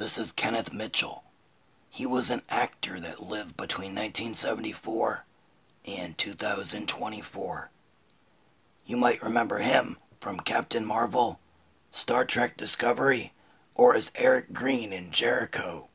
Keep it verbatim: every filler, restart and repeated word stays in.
This is Kenneth Mitchell. He was an actor that lived between nineteen seventy-four and two thousand twenty-four. You might remember him from Captain Marvel, Star Trek Discovery, or as Eric Green in Jericho.